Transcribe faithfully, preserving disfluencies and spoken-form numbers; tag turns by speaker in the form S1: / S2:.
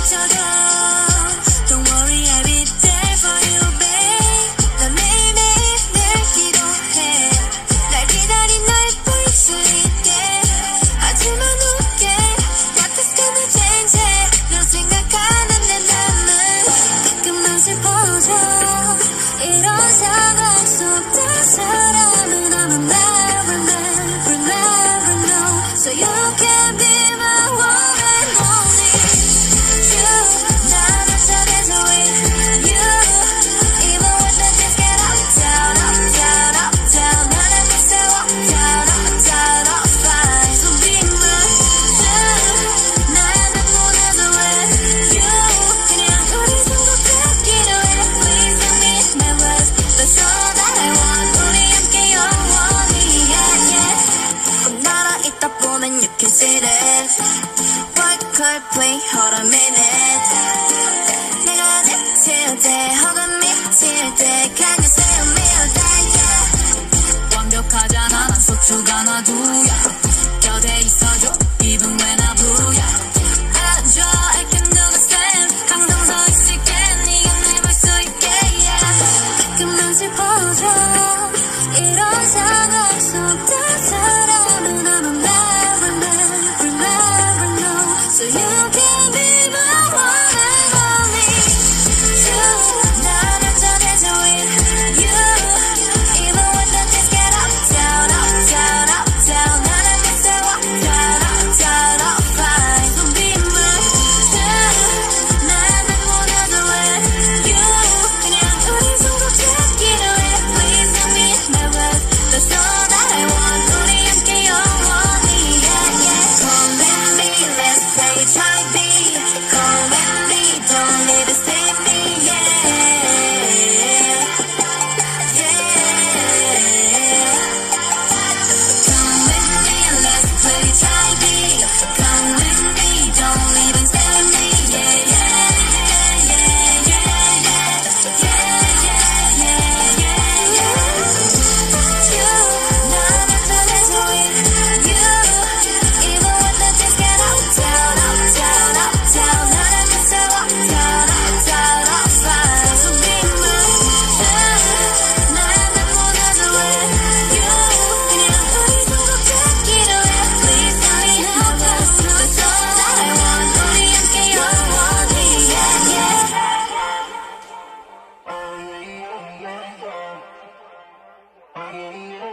S1: 비춰줘. Don't worry, I'll be there for you, babe. 난 매일매일 늘 기도해. 날 기다린 날 볼 수 있게. 하지만 웃게. Got this kind of change. 너 생각하는 내 맘은 가끔은 슬퍼져. 이런 상황 속 다 사람은 I'm never, never, never know. So you can be my one and only. You, 난 어쩌면서 with you. Even when the things get up, down, up, down, up, down. 나는 미쳐 up, down, up, down, up, fine. So be my true. 나는 무너져 with you. 그냥 우리 성공하기로 해. Please don't miss my words. That's all that I want. 우리 함께 영원히, yeah, yeah. 나랑 있다 보면 you can see this. What could play, hold a minute. 내가 지칠 때 혹은 미칠 때 Can you say a million times, yeah. 완벽하잖아 난 소중한 화두야. 곁에 있어줘 even when I blue, yeah. 알아줘 I can do the same. 항상 서 있을게 네가 날 볼 수 있게, yeah. 가끔은 슬퍼져. 이런 상황 속 다 사람은 I'm never, never, never know. So you can be my one and only. You, 난 어쩌면서 with you. Even when the things get up, down, up, down, up, down. 나는 미쳐 up, down, up, down, up, fine. So be my true. 나는 무너져 with you. 그냥 우리 성공하기로 해. Please don't miss my words. That's all that I want. 우리 함께 영원히, yeah, yeah. Come with me, let's play try B. Come with me, don't need to save me, yeah, yeah. Come with me, let's play try B. Come with me, don't even save me, yeah, yeah, yeah, yeah, yeah, yeah, yeah, yeah, yeah. You, 난 어쩌면서 with you. Even when the things get up, down, up, down, up, down. 나는 미쳐 up, down, up, down, up, fine. So be my true. 나는 무너져 with you. 그냥 우리 성공하기로 해. Please don't leave my words. That's all that I want. 우리 함께 영원히, yeah, yeah.
S2: Oh, yeah, yeah, yeah, yeah. Oh, yeah, yeah.